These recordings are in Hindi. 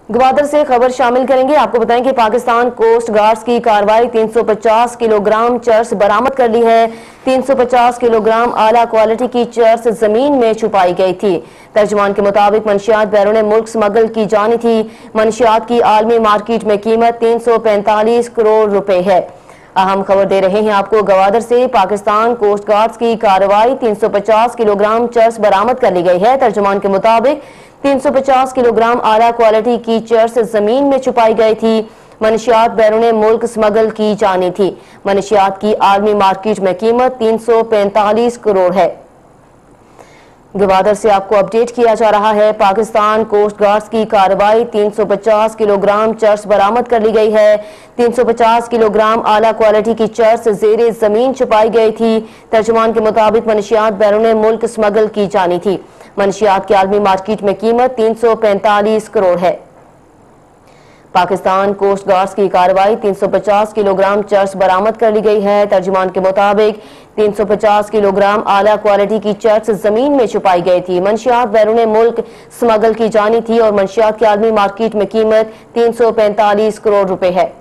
ग्वादर से खबर शामिल करेंगे। आपको बताएं कि पाकिस्तान कोस्ट गार्ड्स की कार्रवाई 350 किलोग्राम चर्स बरामद कर ली है। 350 किलोग्राम आला क्वालिटी की चर्स जमीन में छुपाई गई थी। तर्जुमान के मुताबिक मंशियात बैरून मुल्क स्मगल की जानी थी। मंशियात की आलमी मार्केट में कीमत 345 करोड़ रुपए है। अहम खबर दे रहे हैं आपको ग्वादर से। पाकिस्तान कोस्ट गार्ड्स की कार्रवाई 350 किलोग्राम चर्स बरामद कर ली गई है। तर्जुमान के मुताबिक 350 किलोग्राम आला क्वालिटी की चर्स जमीन में छुपाई गई थी। मनशियात बैरून मुल्क स्मगल की जानी थी। मनशियात की आलमी मार्केट में कीमत 345 करोड़ है। ग्वादर से आपको अपडेट किया जा रहा है। पाकिस्तान कोस्ट गार्ड्स की कार्रवाई 350 किलोग्राम चर्स बरामद कर ली गई है। 350 किलोग्राम आला क्वालिटी की चर्स जेरे जमीन छुपाई गई थी। तर्जुमान के मुताबिक मनशियात बैरून मुल्क स्मगल की जानी थी। मनशियात की आलमी मार्केट में कीमत 345 करोड़ है। पाकिस्तान कोस्ट गार्ड्स की कार्रवाई 350 किलोग्राम चर्स बरामद कर ली गई है। तर्जुमान के मुताबिक 350 किलोग्राम आला क्वालिटी की चर्स जमीन में छुपाई गई थी। मंशियात बैरून मुल्क स्मगल की जानी थी और मंशियात की आलमी मार्केट में कीमत 345 करोड़ रुपए है।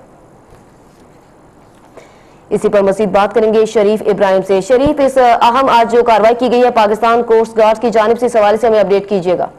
इसी पर मजीद बात करेंगे शरीफ इब्राहिम से। शरीफ, इस अहम आज जो कार्रवाई की गई है पाकिस्तान कोस्ट गार्ड की जानिब से, इस हवाले से हमें अपडेट कीजिएगा।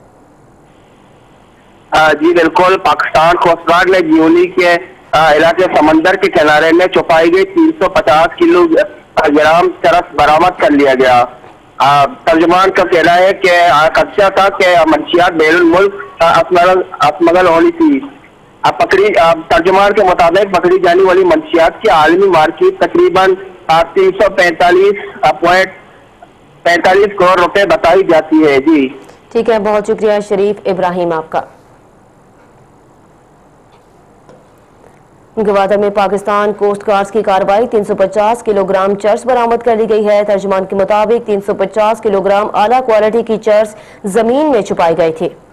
जी बिल्कुल, पाकिस्तान कोस्ट गार्ड ने जियोली के इलाके समंदर के किनारे में छुपाई गई 350 किलोग्राम चरस बरामद कर लिया गया। तर्जुमान का कहना है कि खदशा था कि मंशियात बैरून मुल्क स्मगल होनी थी। तर्जुमान के मुताबिक पकड़ी जाने वाली मंशियात की आलमी मार्केट तकरीबन 345 करोड़ रुपए बताई जाती है। जी ठीक है, बहुत शुक्रिया शरीफ इब्राहिम आपका। ग्वादर में पाकिस्तान कोस्ट गार्ड्स की कार्रवाई 350 किलोग्राम चर्स बरामद कर ली गई है। तर्जुमान के मुताबिक 350 किलोग्राम आला क्वालिटी की चर्स जमीन में छुपाई गई थी।